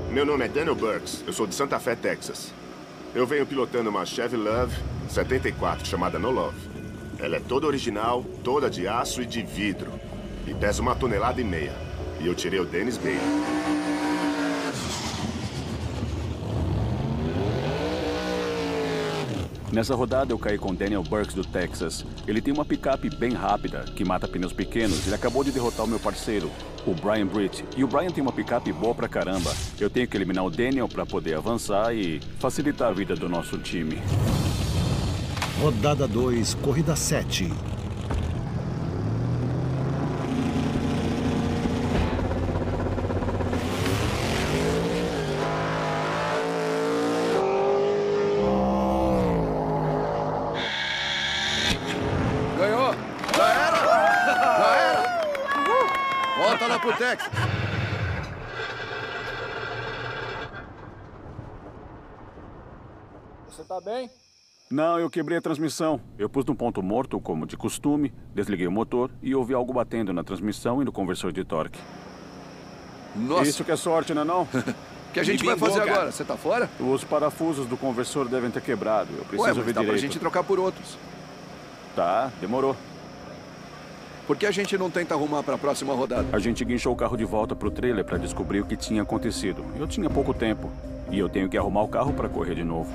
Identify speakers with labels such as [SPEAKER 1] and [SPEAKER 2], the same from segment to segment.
[SPEAKER 1] Meu nome é Daniel Burks. Eu sou de Santa Fé, Texas. Eu venho pilotando uma Chevy Love 74 chamada No Love. Ela é toda original, toda de aço e de vidro. E pesa 1,5 toneladas. E eu tirei o Dennis Bailey.
[SPEAKER 2] Nessa rodada eu caí com Daniel Burks do Texas. Ele tem uma picape bem rápida, que mata pneus pequenos. Ele acabou de derrotar o meu parceiro, o Brian Britt. E o Brian tem uma picape boa pra caramba. Eu tenho que eliminar o Daniel pra poder avançar e facilitar a vida do nosso time.
[SPEAKER 3] Rodada 2, corrida 7.
[SPEAKER 4] Ganhou! Já era! Já era! Volta lá pro Texas!
[SPEAKER 5] Você tá bem?
[SPEAKER 2] Não, eu quebrei a transmissão. Eu pus num ponto morto, como de costume, desliguei o motor e ouvi algo batendo na transmissão e no conversor de torque.
[SPEAKER 4] Nossa!
[SPEAKER 2] Isso que é sorte, não é não?
[SPEAKER 4] O que a gente vai fazer agora? Você tá fora?
[SPEAKER 2] Os parafusos do conversor devem ter quebrado. Eu preciso
[SPEAKER 4] Ué, mas
[SPEAKER 2] ver
[SPEAKER 4] dá
[SPEAKER 2] direito.
[SPEAKER 4] pra gente trocar por outros.
[SPEAKER 2] Tá, demorou.
[SPEAKER 4] Por que a gente não tenta arrumar pra próxima rodada?
[SPEAKER 2] A gente guinchou o carro de volta pro trailer pra descobrir o que tinha acontecido. Eu tinha pouco tempo. E eu tenho que arrumar o carro pra correr de novo.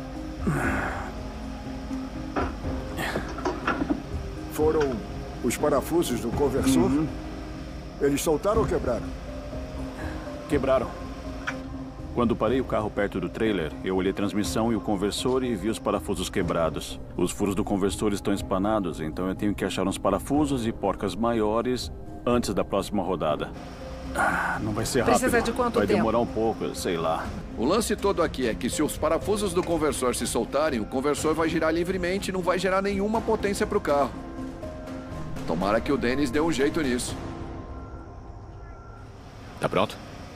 [SPEAKER 6] Foram os parafusos do conversor? Eles soltaram ou quebraram?
[SPEAKER 2] Quebraram. Quando parei o carro perto do trailer, eu olhei a transmissão e o conversor e vi os parafusos quebrados. Os furos do conversor estão espanados, então eu tenho que achar uns parafusos e porcas maiores antes da próxima rodada. Não vai ser rápido.
[SPEAKER 7] Precisa de quanto tempo?
[SPEAKER 2] Vai demorar um pouco, sei lá.
[SPEAKER 4] O lance todo aqui é que se os parafusos do conversor se soltarem, o conversor vai girar livremente e não vai gerar nenhuma potência pro carro. Tomara que o Dennis dê um jeito nisso.
[SPEAKER 8] Tá pronto?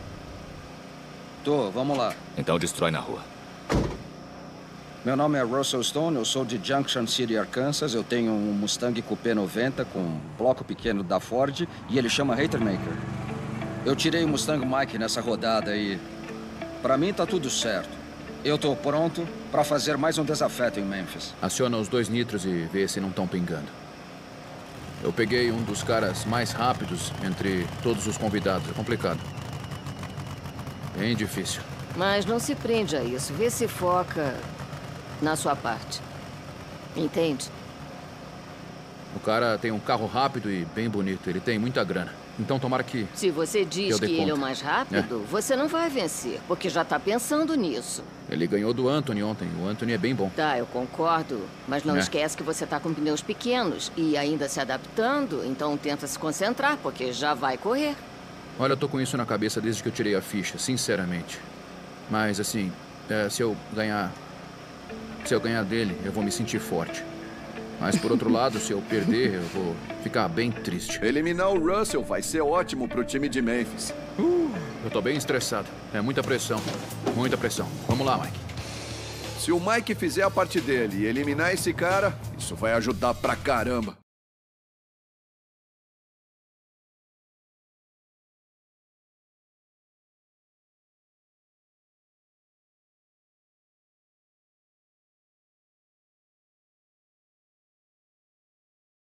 [SPEAKER 9] Tô, vamos lá.
[SPEAKER 8] Então destrói na rua.
[SPEAKER 9] Meu nome é Russell Stone, eu sou de Junction City, Arkansas. Eu tenho um Mustang Coupé 90 com um bloco pequeno da Ford e ele chama Hatermaker. Eu tirei o Mustang Mike nessa rodada e pra mim tá tudo certo. Eu tô pronto pra fazer mais um desafeto em Memphis.
[SPEAKER 8] Aciona os 2 nitros e vê se não estão pingando. Eu peguei um dos caras mais rápidos entre todos os convidados. É complicado. Bem difícil.
[SPEAKER 7] Mas não se prende a isso. Vê se foca na sua parte. Entende?
[SPEAKER 8] O cara tem um carro rápido e bem bonito. Ele tem muita grana. Então tomara que...
[SPEAKER 7] Se você diz que ele é o mais rápido, você não vai vencer, porque já tá pensando nisso.
[SPEAKER 8] Ele ganhou do Anthony ontem. O Anthony é bem bom.
[SPEAKER 7] Tá, eu concordo. Mas não esquece que você tá com pneus pequenos e ainda se adaptando, então tenta se concentrar, porque já vai correr.
[SPEAKER 8] Olha, eu tô com isso na cabeça desde que eu tirei a ficha, sinceramente. Mas, assim, se eu ganhar dele, eu vou me sentir forte. Mas, por outro lado, se eu perder, eu vou ficar bem triste.
[SPEAKER 4] Eliminar o Russell vai ser ótimo pro time de Memphis.
[SPEAKER 8] Eu tô bem estressado. É muita pressão. Muita pressão. Vamos lá, Mike.
[SPEAKER 4] Se o Mike fizer a parte dele e eliminar esse cara, isso vai ajudar pra caramba.